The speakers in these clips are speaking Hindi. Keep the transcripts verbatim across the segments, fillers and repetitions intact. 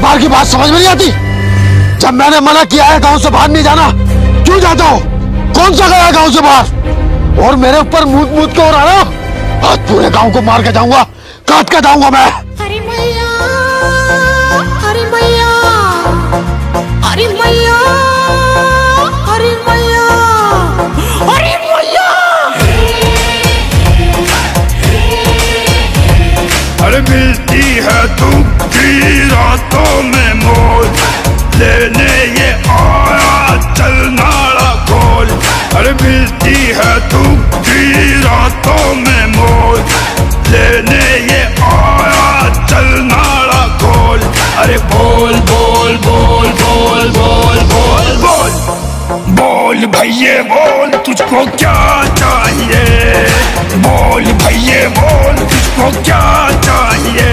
बार की बात समझ में नहीं आती? जब मैंने मना किया है गांव से बाहर नहीं जाना, क्यों जाता हो? कौन सा गया गांव से बाहर? और मेरे ऊपर मूत मूत के हो रहा ना, आज पूरे गांव को मार के जाऊंगा, काट के जाऊंगा मैं। अरे मैया, अरे मैया, अरे मैया, अरे मैया, अरे मैया। अरे मिलती है दुखी रातों में मौत, लेने ये आया चल नाड़ा खोल। अरे मिलती है दुखी रातों में मौत, लेने ये आया चल नाड़ा खोल। अरे बोल बोल बोल बोल बोल बोल बोल बोल भैये बोल, तुझको क्या चाहिए? बोल भैये बोल, तुझको क्या चाहिए?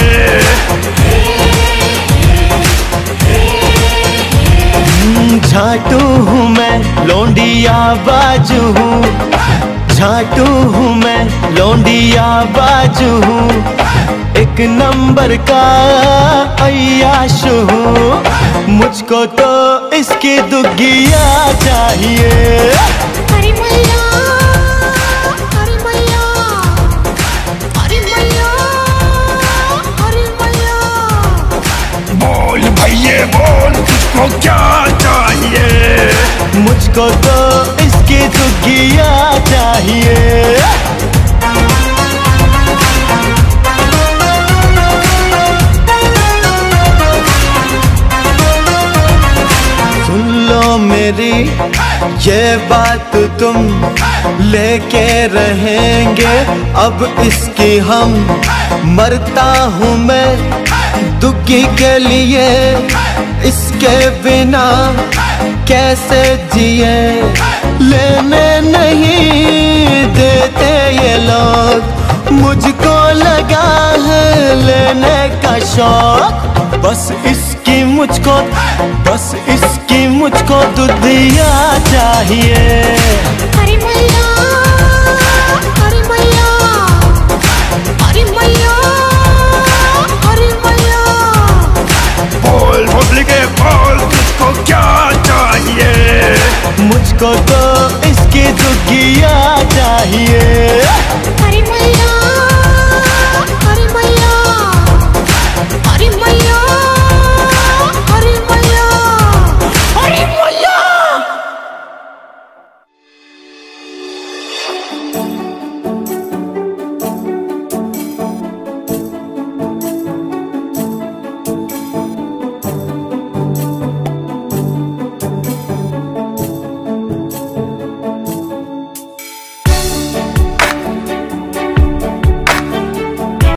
झाटू हूँ मैं, लौंडिया बाजू हूँ। झाटू हूँ मैं, लौंडिया बाजू हूँ। एक नंबर का अय्याश हूँ, मुझको तो इसकी दुगिया चाहिए। अरे मैया, अरे मैया, अरे मैया, अरे मैया। बोल भैये बोल, तुझको क्या चाहिए? मुझको तो इसकी दुगिया चाहिए। सुन लो मेरी ये बात, तुम लेके रहेंगे अब इसकी हम। मरता हूँ मैं दुखी के लिए, इसके बिना कैसे जिए। लेने नहीं देते ये लोग, मुझको लगा है लेने का शौक। बस इसकी मुझको, बस इसकी मुझको दुधिया चाहिए। अरे मैया, अरे मैया, अरे मैया, अरे मैया। बोल भोसले बोल, तुझको क्या चाहिए? मुझको तो इसकी दुगिया चाहिए।